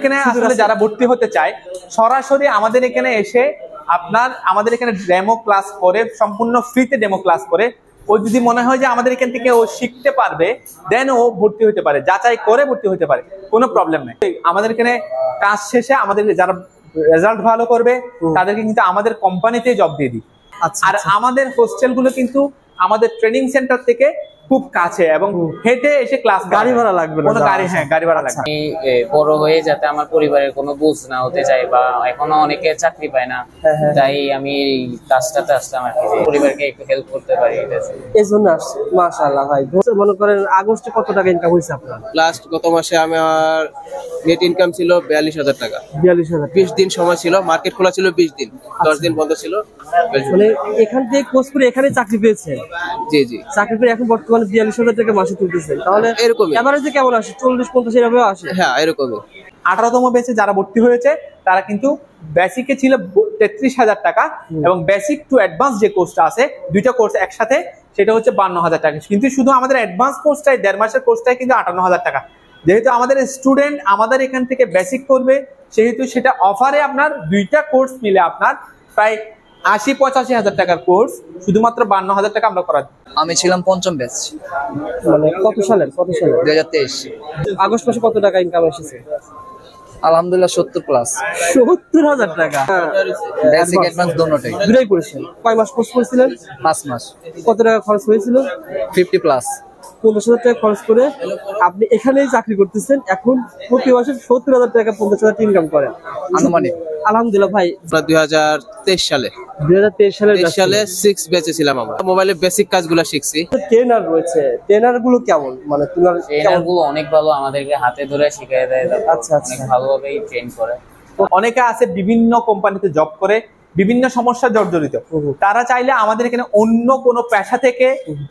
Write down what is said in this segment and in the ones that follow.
এখানে আসলে যারা ভর্তি হতে চায় সরাসরি আমাদের এখানে এসে আমাদের এখানে ডেমো ক্লাস করে, সম্পূর্ণ ফ্রিতে ডেমো ক্লাস করে, ও যদি মনে হয় যে আমাদের এখান থেকে ও শিখতে পারবে, দেন ও ভর্তি হতে পারে, যাচাই করে ভর্তি হতে পারে, কোনো প্রবলেম নেই। আমাদের এখানে কাজ শেষে আমাদের যারা রেজাল্ট ভালো করবে তাদেরকে কিন্তু আমাদের কোম্পানিতে জব দিয়ে দিই। আর আমাদের হোস্টেলগুলো কিন্তু আমাদের ট্রেনিং সেন্টার থেকে খুব কাছে এবং হেঁটে এসে ক্লাস, গাড়ি ভাড়া লাগবে না, কোনো গাড়ি ভাড়া লাগবে। আমি বড় হয়ে যাতে আমার পরিবারের কোনো বোঝ না হতে চাই, বা এখনো অনেকে চাকরি পায় না, তাই আমি এই কাজটাতে আসলাম আর কি, পরিবারকে একটু হেল্প করতে পারি, এই জন্য আসছি। মাশাআল্লাহ ভাই, মনে করেন আগস্টে কত টাকা ইনকাম হয়েছে আপনার? লাস্ট গত মাসে আমার নেট ইনকাম ছিল 42,000 টাকা। 42,000। 20 দিন সময় ছিল, মার্কেট খোলা ছিল 20 দিন, 10 দিন বন্ধ ছিল। মানে এখান থেকে কোর্স করে এখানে চাকরি পেয়েছেন? জি জি, চাকরি পেয়ে এখন বর্তমানে 42,000 টাকা মাসে তুলতেছেন, তাহলে এরকমই এভারেজে কেমন আসে? 40-50 এরকম আসে? হ্যাঁ, এরকমই। 18তম ব্যাচে যারা ভর্তি হয়েছে তারা কিন্তু বেসিকে ছিল 33,000 টাকা, এবং বেসিক টু অ্যাডভান্স যে কোর্সটা আছে, দুইটা কোর্স একসাথে, সেটা হচ্ছে 52,000 টাকা। কিন্তু শুধু আমাদের অ্যাডভান্স কোর্সটাই, 1.5 মাসের কোর্সটাই কিন্তু 58,000 টাকা। যেহেতু আমাদের স্টুডেন্ট আমাদের এখান থেকে বেসিক করবে, সেহেতু সেটা অফারে আপনার দুইটা কোর্স মিলে আপনার প্রায় 80-85,000 টাকার কোর্স শুধুমাত্র 52,000 টাকা আমরা করাই। আমি ছিলাম পঞ্চম ব্যাচ। মানে কত সালে? 2023 আগস্ট মাসে কত টাকা ইনকাম এসেছে? আলহামদুলিল্লাহ 70 প্লাস। 70,000 টাকা বেসিক অ্যাডভান্স দুটোই দুটোই করেছেন। কয় মাস কোর্স করেছিলেন? 5 মাস। কত টাকা খরচ হয়েছিল? 50 প্লাস। 50,000 টাকা খরচ করে আপনি এখানেই চাকরি করতেছেন। এখন প্রতি মাসে 70,000 টাকা 50,000 টাকা ইনকাম করেন আনুমানিক। আলহামদুলিল্লাহ ভাই। 2023 সালে 2023 সালে 6 ব্যাচে ছিলাম আমরা। মোবাইলের বেসিক কাজগুলো শিখছি। ট্রেনার রয়েছে, ট্রেনার গুলো কেমন? মানে ট্রেনার গুলো অনেক ভালো, আমাদেরকে হাতে ধরে শিখিয়ে দেয়। আচ্ছা, অনেক ভালোভাবেই ট্রেন করে। অনেকে আছে বিভিন্ন কোম্পানিতে জব করে, বিভিন্ন সমস্যা জর্জরিত, তারা চাইলে আমাদের এখানে অন্য কোনো পেশা থেকে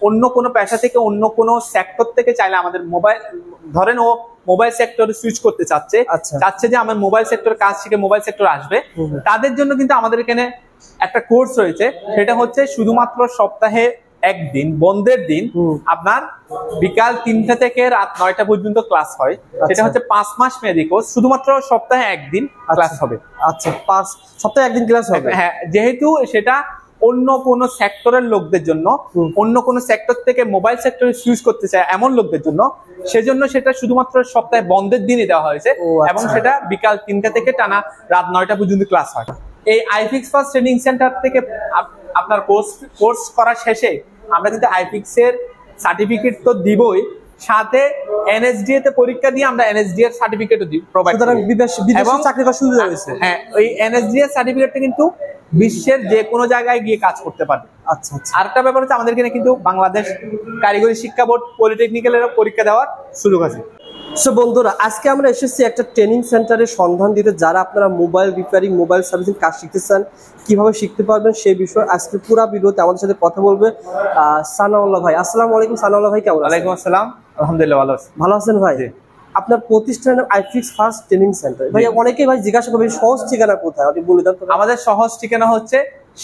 অন্য কোনো সেক্টর থেকে চাইলে আমাদের ধরেন ও মোবাইল সেক্টরে সুইচ করতে চাচ্ছে যে আমার মোবাইল সেক্টর কাজ শিখে মোবাইল সেক্টর আসবে, তাদের জন্য কিন্তু আমাদের এখানে একটা কোর্স রয়েছে। সেটা হচ্ছে শুধুমাত্র সপ্তাহে একদিন, বন্ধের দিন, আপনার বিকাল 3টা থেকে রাত 9টা পর্যন্ত ক্লাস হয়। সেটা হচ্ছে 5 মাস মেয়াদী কোর্স, শুধুমাত্র সপ্তাহে একদিন ক্লাস হবে। আচ্ছা, 5 সপ্তাহে একদিন ক্লাস হবে। হ্যাঁ, যেহেতু সেটা অন্য কোন সেক্টরের লোকদের জন্য, অন্য কোন সেক্টর থেকে মোবাইল সেক্টরে সুইচ করতে চায় এমন লোকদের জন্য, সেজন্য সেটা শুধুমাত্র সপ্তাহে বন্ধের দিনই দেওয়া হয়েছে, এবং সেটা বিকাল 3টা থেকে টানা রাত 9টা পর্যন্ত ক্লাস হয়। এই আইফিক্স ফার্স্ট ট্রেনিং সেন্টার থেকে আপনার কোর্স করা শেষে আমরা কিন্তু আইফিক্স এর সার্টিফিকেট তো দিবই, সাথে এনএসডিএ তে পরীক্ষা দিয়ে আমরা এনএসডিএ এর সার্টিফিকেটও দিই প্রোভাইড করি। বিদেশে চাকরি করার সুযোগ রয়েছে। হ্যাঁ, ওই এনএসডিএ এর সার্টিফিকেটটা কিন্তু বিশ্বের যে কোনো জায়গায় গিয়ে কাজ করতে পারবে। আচ্ছা আচ্ছা। আরেকটা ব্যাপার হচ্ছে আমাদের এখানে কিন্তু বাংলাদেশ কারিগরি শিক্ষা বোর্ড পলিটেকনিক্যালের পরীক্ষা দেওয়ার সুযোগ আছে। সো বন্ধুরা, আজকে আমরা এসেছি একটা ট্রেনিং সেন্টারের সন্ধান দিতে, যারা আপনারা মোবাইল রিপেয়ারিং, মোবাইল সার্ভিসিং কাজ শিখতে চান, কিভাবে শিখতে পারবেন সেই বিষয়ে আজকে পুরো ভিডিওতে আমাদের সাথে কথা বলবে সানাউল্লাহ ভাই। আসসালামু আলাইকুম সানাউল্লাহ ভাই, কেমন আছেন? ওয়ালাইকুম আসসালাম, আলহামদুলিল্লাহ ভালো আছি। ভালো আছেন ভাই? আপনার প্রতিষ্ঠানের আইফিক্স ফার্স্ট ট্রেনিং সেন্টার। ভাই অনেকেই ভাই জিজ্ঞাসা করবে সহজ ঠিকানা কোথায়, আপনি বলে দেন। আমাদের সহজ ঠিকানা হচ্ছে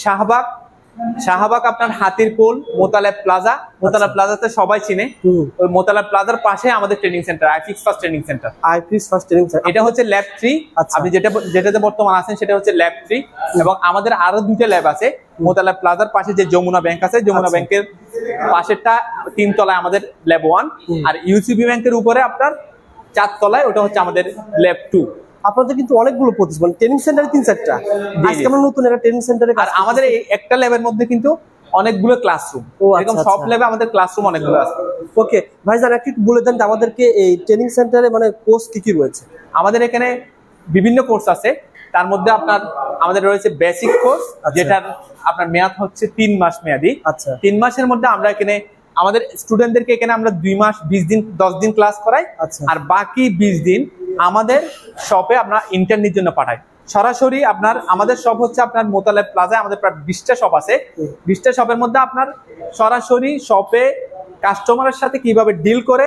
শাহবাগ আপনার হাতিরপুল মোতালেব প্লাজা। মোতালেব প্লাজাতে সবাই চিনে, ওই মোতালেব প্লাজার পাশে আমাদের training center iFix first training center. IFix first training center, এটা হচ্ছে ল্যাব 3। আপনি যেটাতে বর্তমান আছেন সেটা হচ্ছে ল্যাব 3, এবং আমাদের আরো 2টা ল্যাব আছে। মোতালেব প্লাজার পাশে যে যমুনা ব্যাংক আছে, যমুনা ব্যাংকের পাশেরটা 3 তলায় আমাদের ল্যাব 1, আর ইউসিবি ব্যাংকের উপরে আপনার 4 তলায় ওটা হচ্ছে আমাদের ল্যাব 2। আপনাদের কিন্তু অনেকগুলো প্রতিষ্ঠান, ট্রেনিং সেন্টারে 3-4টা। আজকে আমরা নতুন একটা ট্রেনিং সেন্টারে, আর আমাদের এই একটা ল্যাবের মধ্যে কিন্তু অনেকগুলো ক্লাসরুম, এরকম সব ল্যাবে আমাদের ক্লাসরুম অনেকগুলো আছে। ওকে ভাইজান, একটু বলে দেন আমাদেরকে এই ট্রেনিং সেন্টারে মানে কোর্স কি কি রয়েছে? আমাদের এখানে বিভিন্ন কোর্স আছে, তার মধ্যে আপনার আমাদের রয়েছে বেসিক কোর্স, যেটার আপনার মেয়াদ হচ্ছে 3 মাস মেয়াদি। আচ্ছা, 3 মাসের মধ্যে আমরা এখানে আমাদের স্টুডেন্টদেরকে এখানে আমরা 2 মাস 20 দিন 10 দিন ক্লাস করাই, আর বাকি 20 দিন আমাদের শপে আমরা ইন্টার্নির জন্য পাঠাই। সরাসরি আমাদের শপ হচ্ছে আপনার মোতালেব প্লাজায়, আমাদের প্রায় 20টা শপ আছে। 20টা শপের মধ্যে আপনার সরাসরি শপে কাস্টমারের সাথে কিভাবে ডিল করে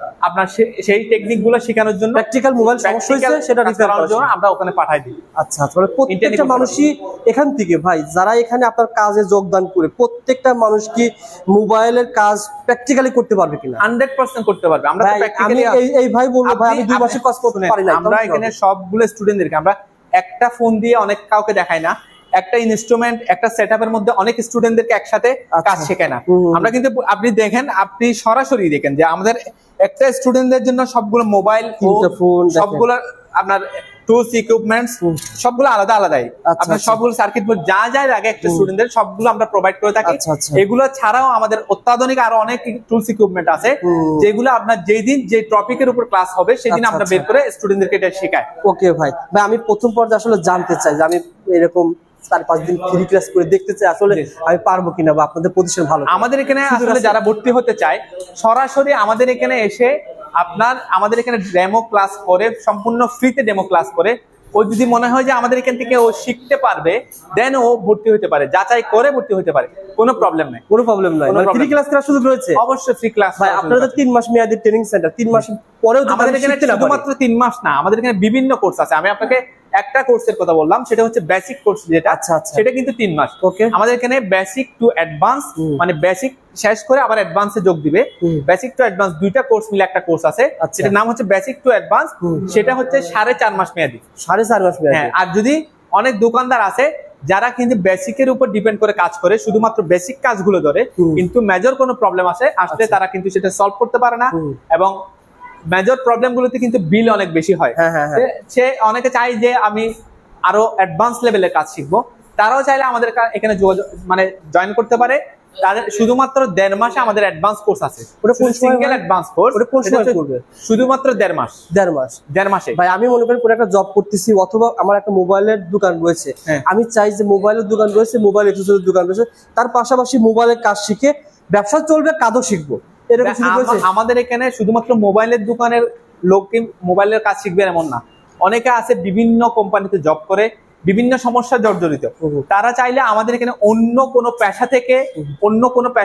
আপনার সেই টেকনিক গুলো শেখানোর জন্য, প্র্যাকটিক্যাল মোবাইল সমস্যা হয়েছে সেটা রিপেয়ার করার জন্য আমরা ওখানে পাঠাই দিই। আচ্ছা আচ্ছা, মানে প্রত্যেকটা মানুষই এখান থেকে ভাই যারা এখানে আপনার কাজে যোগদান করে প্রত্যেকটা মানুষ কি মোবাইলের কাজ প্র্যাকটিক্যালি করতে পারবে কিনা? 100% করতে পারবে। আমরা তো আমি এই ভাই বলবো ভাই আমি 2 মাসের কাজ করতে পারি না। আমরা এখানে সবগুলো স্টুডেন্টদেরকে আমরা একটা ফোন দিয়ে অনেক কাউকে দেখাই না, একটা ইনস্ট্রুমেন্ট একটা সেটআপের মধ্যে অনেক স্টুডেন্টদেরকে একসাথে কাজ শেখায় না। আমরা কিন্তু আপনি দেখেন, আপনি সরাসরি দেখেন যে আমাদের একটা স্টুডেন্টদের জন্য সবগুলো মোবাইল ফোন, সবগুলো আপনার টুলস ইকুইপমেন্টস সবগুলো আলাদা আলাদাই। আপনার সবগুলো সার্কিট বোর্ড যা যা লাগে একটা স্টুডেন্টদের সবগুলো আমরা প্রোভাইড করে থাকি। এগুলো ছাড়াও আমাদের অত্যাধুনিক আরো অনেক টুলস ইকুইপমেন্ট আছে যেগুলো আপনার যেদিন যে টপিকের উপর ক্লাস হবে সেদিন আমরা বের করে স্টুডেন্টদেরকে এটা শেখাই। ওকে ভাই, আমি প্রথম পর্যায়ে আসলে জানতে চাই যে আমি এরকম 4-5 দিন ফ্রি ক্লাস করে দেখতে চাই আসলে আমি পারবো কিনা বা আপনাদের প্রতিষ্ঠান ভালো। আমাদের এখানে আসলে যারা ভর্তি হতে চায় সরাসরি আমাদের এখানে এসে আমাদের এখানে ডেমো ক্লাস করে, সম্পূর্ণ ফ্রিতে ডেমো ক্লাস করে, ও যদি মনে হয় যে আমাদের এখান থেকে ও শিখতে পারবে দেন ও ভর্তি হতে পারে, যাচাই করে ভর্তি হতে পারে, কোনো প্রবলেম নাই। কোনো প্রবলেম নাই, ফ্রি ক্লাস করার সুযোগ রয়েছে? অবশ্যই ফ্রি ক্লাস। ভাই আপনাদের 3 মাস মেয়াদি ট্রেনিং সেন্টার, 3 মাস পরেও আমাদের এখানে শুধুমাত্র 3 মাস না, আমাদের এখানে বিভিন্ন কোর্স আছে। আমি আপনাকে একটা কোর্সের কথা বললাম, সেটা হচ্ছে বেসিক কোর্স যেটা, সেটা কিন্তু 3 মাস। ওকে, আমাদের এখানে বেসিক টু অ্যাডভান্স, মানে বেসিক শেষ করে আবার অ্যাডভান্সে যোগ দিবে। বেসিক টু অ্যাডভান্স দুইটা কোর্স মিলে একটা কোর্স আছে, সেটার নাম হচ্ছে বেসিক টু অ্যাডভান্স। সেটা হচ্ছে 4.5 মাস মেয়াদি। 4.5 মাস মেয়াদি। হ্যাঁ, আর যদি অনেক দোকানদার আছে যারা কিন্তু বেসিকের উপর ডিপেন্ড করে কাজ করে, শুধুমাত্র বেসিক কাজগুলো ধরে, কিন্তু মেজর কোনো প্রবলেম আসলে তারা কিন্তু সেটা সলভ করতে পারে না, এবং মেজর প্রবলেম গুলোতে কিন্তু বিল অনেক বেশি হয়। সে অনেকে চায় যে আমি আরো অ্যাডভান্স লেভেলের কাজ শিখবো, তারাও চাইলে আমাদের এখানে যোগাযোগ মানে জয়েন করতে পারে। তাদের শুধুমাত্র 1.5 মাসে আমাদের অ্যাডভান্স কোর্স আছে, সিঙ্গেল অ্যাডভান্স কোর্স। শুধুমাত্র 1.5 মাস। 1.5 মাসে ভাই আমি মনে করি পুরো একটা জব করতেছি, অথবা আমার একটা মোবাইলের দোকান রয়েছে, আমি চাই যে মোবাইলের দোকান রয়েছে, মোবাইল এক্সেসরিজ দোকান রয়েছে, তার পাশাপাশি মোবাইলের কাজ শিখে ব্যবসা চলবে, কাজও শিখবো। আমাদের এখানে শুধুমাত্র মোবাইলের দোকানের লোককে মোবাইলের কাজ শিখবে এমন না, অনেকে আছে বিভিন্ন কোম্পানিতে জব করে, বিভিন্ন সমস্যা জর্জরিত, তারা চাইলে আমাদের এখানে অন্য কোনো পেশা থেকে অন্য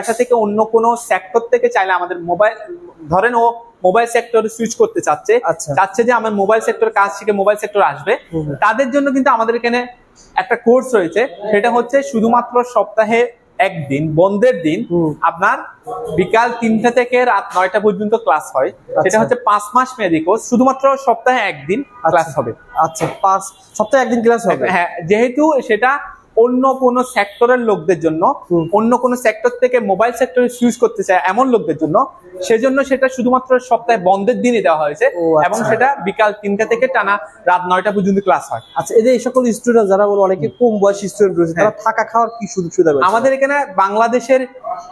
কোনো সেক্টর থেকে চাইলে আমাদের মোবাইল, ধরেন ও মোবাইল সেক্টরে সুইচ করতে চাচ্ছে যে আমার মোবাইল সেক্টরে কাজ শিখে মোবাইল সেক্টর আসবে, তাদের জন্য কিন্তু আমাদের এখানে একটা কোর্স রয়েছে। সেটা হচ্ছে শুধুমাত্র সপ্তাহে একদিন, বন্ধের দিন, আপনার বিকাল 3টা থেকে রাত 9টা পর্যন্ত ক্লাস হয়। সেটা হচ্ছে 5 মাস মেয়াদি কোর্স, শুধুমাত্র সপ্তাহে একদিন ক্লাস হবে। আচ্ছা, 5 সপ্তাহে একদিন ক্লাস হবে। হ্যাঁ, যেহেতু সেটা অন্য কোন সেক্টরের লোকদের জন্য, অন্য কোন সেক্টর থেকে মোবাইল সেক্টরে সুইচ করতে চায় এমন লোকদের জন্য, সেজন্য সেটা শুধুমাত্র সপ্তাহে বন্ধের দিনই দেওয়া হয়েছে, এবং সেটা বিকাল 3টা থেকে টানা রাত 9টা পর্যন্ত ক্লাস হয়। আচ্ছা, এই যে এই সকল স্টুডেন্ট যারা অনেকে কম বয়সী স্টুডেন্ট রয়েছে, তারা থাকা খাওয়ার কি সুযোগ সুবিধা রয়েছে? আমাদের এখানে বাংলাদেশের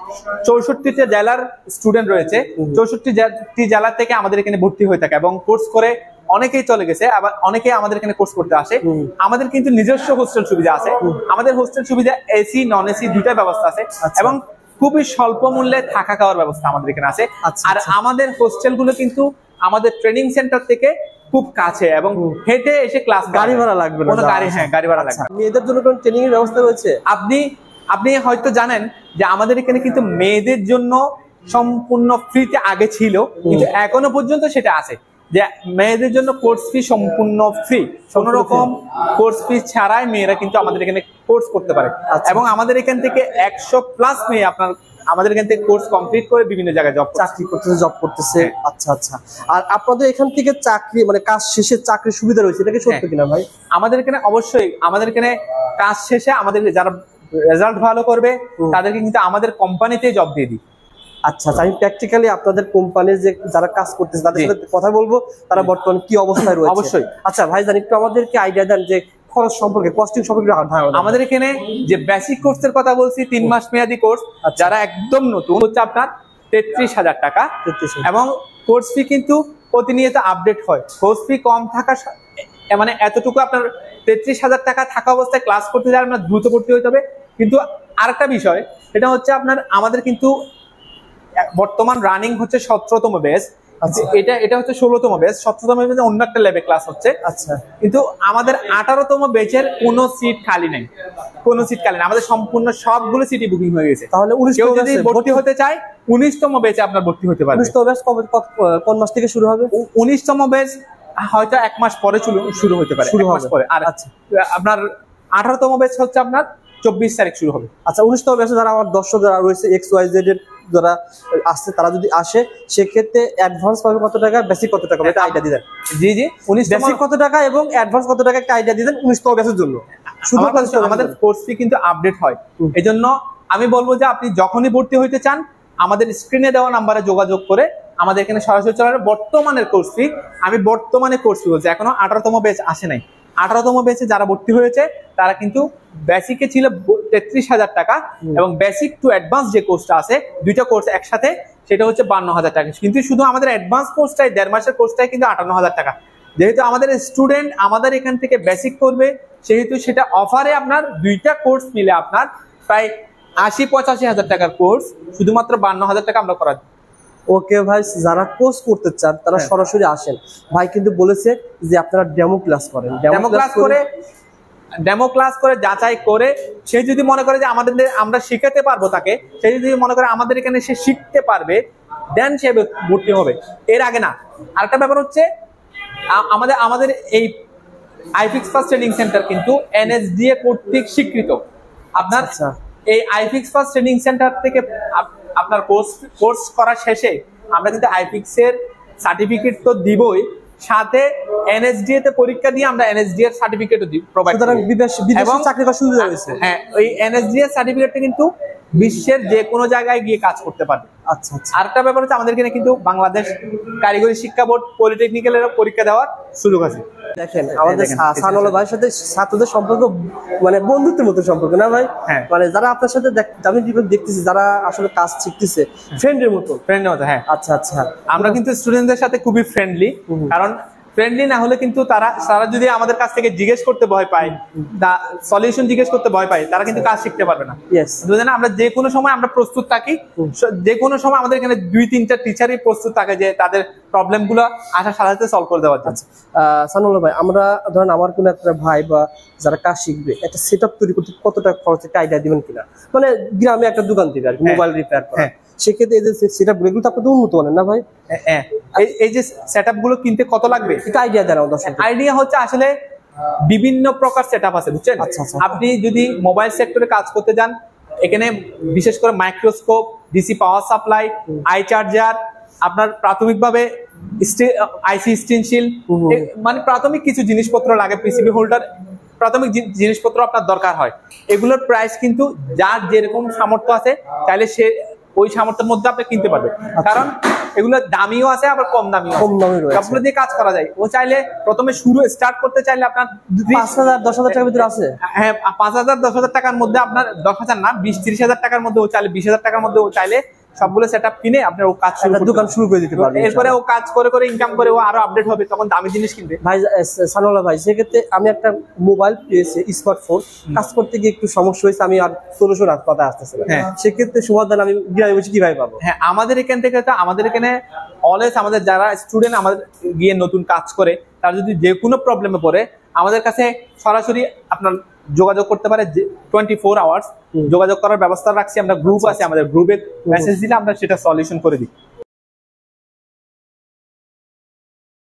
64টা জেলার স্টুডেন্ট রয়েছে, 64টি জেলা থেকে আমাদের এখানে ভর্তি হয়ে থাকে, এবং কোর্স করে অনেকেই চলে গেছে, আবার অনেকে আমাদের এখানে কোর্স করতে আসে। আমাদের কিন্তু নিজস্ব হোস্টেল সুবিধা আছে। আমাদের হোস্টেল সুবিধা এসি নন এসি দুইটা ব্যবস্থা আছে, এবং খুবই স্বল্প মূল্যে থাকা খাওয়ার ব্যবস্থা আমাদের এখানে আছে। আর আমাদের হোস্টেল গুলো কিন্তু আমাদের ট্রেনিং সেন্টার থেকে খুব কাছে, এবং হেঁটে এসে ক্লাস, গাড়ি ভাড়া লাগবে না, গাড়ি ভাড়া লাগবে। মেয়েদের জন্য কোন ট্রেনিং এর ব্যবস্থা রয়েছে? আপনি হয়তো জানেন যে আমাদের এখানে কিন্তু মেয়েদের জন্য সম্পূর্ণ ফ্রিতে আগে ছিল, কিন্তু এখনো পর্যন্ত সেটা আছে যে মেয়েদের জন্য কোর্স ফি সম্পূর্ণ ফ্রি, কোনো রকম কোর্স ফি ছাড়াই মেয়েরা কিন্তু আমাদের এখানে কোর্স করতে পারে। এবং আমাদের এখান থেকে 100+ মেয়ে আমাদের এখান থেকে কোর্স কমপ্লিট করে বিভিন্ন জায়গায় জব করতেছে। আচ্ছা আচ্ছা, আর আপনাদের এখান থেকে চাকরি মানে কাজ শেষে চাকরির সুবিধা রয়েছে, এটা কি সত্যি কিনা ভাই? আমাদের এখানে অবশ্যই, আমাদের এখানে কাজ শেষে আমাদের যারা রেজাল্ট ভালো করবে তাদেরকে কিন্তু আমাদের কোম্পানিতেই জব দিয়ে দিই। আচ্ছা, আমি প্র্যাকটিক্যালি আপনাদের কোম্পানির যে যারা কাজ করতেছে তাদের সাথে কথা বলবো, তারা বর্তমানে কি অবস্থায় রয়েছে। অবশ্যই। আচ্ছা ভাইজান, একটু আমাদেরকে আইডিয়া দেন যে খরচ সম্পর্কে, কস্টিং সম্পর্কে। আমাদের এখানে যে বেসিক কোর্সের কথা বলছি, 3 মাস মেয়াদি কোর্স, যারা একদম নতুন হচ্ছে আপনার 33,000 টাকা, এবং কোর্স ফি কিন্তু প্রতিনিয়ত আপডেট হয়। কোর্স ফি কম থাকা মানে এতটুকু আপনার 33,000 টাকা থাকা অবস্থায় ক্লাস করতে যাওয়ার আপনার দ্রুত ভর্তি হতে হবে। কিন্তু আরেকটা বিষয়, সেটা হচ্ছে আপনার আমাদের কিন্তু বর্তমান রানিং হচ্ছে 17তম ব্যাচ। আচ্ছা। এটা হচ্ছে 16তম ব্যাচ, 17তম ব্যাচে অন্য একটা ল্যাবে ক্লাস হচ্ছে। আচ্ছা কিন্তু আমাদের 18তম ব্যাচের কোনো সিট খালি নেই, কোনো সিট খালি নেই, আমাদের সম্পূর্ণ সবগুলো সিটই বুকিং হয়ে গেছে। তাহলে 19তম কেউ যদি ভর্তি হতে চায় 19তম ব্যাচে আপনার ভর্তি হতে পারবে। 19তম ব্যাচ কোন মাস থেকে শুরু হবে? 19তম ব্যাচ হয়তো 1 মাস পরে শুরু হতে পারে, শুরু 1 মাস হবে। পরে। আর আচ্ছা। আপনার 18তম ব্যাচ হচ্ছে আপনার 24 তারিখ শুরু হবে। আচ্ছা 19তম ব্যাচে যারা আমার দর্শক যারা রয়েছে XYZ এর যারা আসছে, তারা যদি আসে সেক্ষেত্রে অ্যাডভান্স পাবে কত টাকা, বেসিক কত টাকা, এটা আইডিয়া দিবেন। জি জি, 19তম বেসিক কত টাকা এবং অ্যাডভান্স কত টাকা একটা আইডিয়া দিবেন 19তম ব্যাচের জন্য। শুধু আমাদের কোর্স ফি কিন্তু আপডেট হয়, এজন্য আমি বলবো যে আপনি যখনই ভর্তি হইতে চান আমাদের স্ক্রিনে দেওয়া নাম্বারে যোগাযোগ করে আমাদের এখানে সরাসরি চলে আসবে। বর্তমানের কোর্স ফি, আমি বর্তমানে কোর্স ফি বলছি, এখনো 18তম ব্যাচ আসে নাই। 18তম ব্যাচে যারা ভর্তি হয়েছে তারা কিন্তু বেসিকে ছিল 33,000 টাকা এবং বেসিক টু অ্যাডভান্স যে কোর্সটা আছে, দুইটা কোর্স একসাথে, সেটা হচ্ছে 52,000 টাকা। কিন্তু শুধু আমাদের অ্যাডভান্স কোর্সটাই 1.5 মাসের কোর্সটাই কিন্তু 58,000 টাকা। যেহেতু আমাদের স্টুডেন্ট আমাদের এখান থেকে বেসিক করবে, সেহেতু সেটা অফারে আপনার দুইটা কোর্স মিলে আপনার প্রায় 80-85,000 টাকার কোর্স শুধুমাত্র 52,000 টাকা আমরা করা। ওকে ভাই, যারা কোর্স করতে চান তারা সরাসরি আসেন। ভাই কিন্তু বলেছে যে আপনারা ডেমো ক্লাস করেন, ডেমো ক্লাস করে যাচাই করে সে যদি মনে করে যে আমরা শিখাতে পারবো তাকে, সে যদি মনে করে আমাদের এখানে সে শিখতে পারবে, দেন সে ভর্তি হবে, এর আগে না। আরেকটা ব্যাপার হচ্ছে আমাদের এই আইফিক্স ফার্স্ট ট্রেনিং সেন্টার কিন্তু NSDA কর্তৃক স্বীকৃত। আপনার এই আইফিক্স ফার্স্ট ট্রেনিং সেন্টার থেকে আপনার কোর্স করা শেষে আমরা কিন্তু আইফিক্স এর সার্টিফিকেট তো দিবই, সাথে NSDA তে পরীক্ষা দিয়ে আমরা NSDA এর সার্টিফিকেটও প্রোভাইড করি। সুতরাং বিদেশে চাকরি করার সুবিধা রয়েছে। হ্যাঁ, ওই NSDA এর সার্টিফিকেটটা কিন্তু বিশ্বের যে কোনো জায়গায় গিয়ে কাজ করতে পারবে। আচ্ছা আচ্ছা। আরেকটা ব্যাপার হচ্ছে আমাদের এখানে কিন্তু বাংলাদেশ কারিগরি শিক্ষা বোর্ড পলিটেকনিক্যালের পরীক্ষা দেওয়ার সুযোগ আছে। দেখেন আমাদের সানুল্লাহ ভাইয়ের সাথে ছাত্রদের সম্পর্ক মানে বন্ধুত্বের মতো সম্পর্ক না ভাই? হ্যাঁ। মানে যারা আপনার সাথে আমি দেখতেছি যারা আসলে কাজ শিখতেছে ফ্রেন্ডের মতো। হ্যাঁ। আচ্ছা আচ্ছা। আমরা কিন্তু স্টুডেন্টদের সাথে খুবই ফ্রেন্ডলি, কারণ ফ্রেন্ডলি না হলে কিন্তু তারা যদি আমাদের কাছ থেকে জিজ্ঞেস করতে ভয় পায়, সলিউশন জিজ্ঞেস করতে ভয় পায়, তারা কিন্তু কাজ শিখতে পারবে না। বুঝলেন, আমরা যে কোনো সময় আমরা প্রস্তুত থাকি, যে কোনো সময় আমাদের এখানে 2-3টা টিচারই প্রস্তুত থাকে যে তাদের প্রবলেম গুলো আসার সাথে সাথে সলভ করে দেওয়ার জন্য। সানুল্লাহ ভাই, আমরা ধরেন আমার কোনো একটা ভাই বা যারা কাজ শিখবে, একটা সেট আপ তৈরি করতে কত টাকা খরচ, একটা আইডিয়া দিবেন কিনা? মানে গ্রামে একটা দোকান দিবে আর কি, মোবাইল রিপেয়ার করা, সেক্ষেত্রে এই যে সেট আপ গুলো তো আপনাদের উন্নত মানের না ভাই? এই যে সেট আপ গুলো কিনতে কত লাগবে একটা আইডিয়া দেন আমাদের। আইডিয়া হচ্ছে আসলে বিভিন্ন প্রকার সেট আপ আছে, বুঝছেন? আপনি যদি মোবাইল সেক্টরে কাজ করতে যান, এখানে বিশেষ করে microscope, DC power supply, I charger, আপনার প্রাথমিকভাবে আইসি স্টেনসিল, মানে প্রাথমিক কিছু জিনিসপত্র লাগে, পিসিবি হোল্ডার, প্রাথমিক জিনিসপত্র আপনার দরকার হয়। এগুলোর প্রাইস কিন্তু যার যেরকম সামর্থ্য আছে চাইলে সে ওই সামর্থ্যের মধ্যে আপনি কিনতে পারবে, কারণ এগুলো দামিও আছে আবার কম দামিও আছে, সবগুলো দিয়ে কাজ করা যায়। ও চাইলে প্রথমে স্টার্ট করতে চাইলে আপনার 5,000-10,000 টাকার ভিতরে আছে। হ্যাঁ, 5,000-10,000 টাকার মধ্যে আপনার 10,000 না, 20-30,000 টাকার মধ্যে ও চাইলে, 20,000 টাকার মধ্যে ও চাইলে সবগুলো সেটআপ কিনে আপনার ও কাজ দোকান শুরু করে দিতে পারবে। এরপরে ও কাজ করে করে ইনকাম করে ও আরো আপডেট হবে, তখন দামি জিনিস কিনবে। ভাই সানুল্লাহ ভাই, সেক্ষেত্রে আমি একটা মোবাইল পেয়েছি, স্মার্টফোন, কাজ করতে গিয়ে একটু সমস্যা হয়েছে, আমি আর সলিউশন কথা আসতেছে, সেক্ষেত্রে সমাধান আমি গ্রামে বসে কিভাবে পাবো? হ্যাঁ, আমাদের এখান থেকে তো আমাদের এখানে অলওয়েজ আমাদের যারা স্টুডেন্ট আমাদের গিয়ে নতুন কাজ করে, তার যদি যে কোনো প্রবলেমে পড়ে আমাদের কাছে সরাসরি আপনার যোগাযোগ করতে পারে। 24 আওয়ার্স যোগাযোগ করার ব্যবস্থা রাখছি আমরা, গ্রুপ আছে আমাদের, গ্রুপে মেসেজ দিলে আমরা সেটা সলিউশন করে দিই।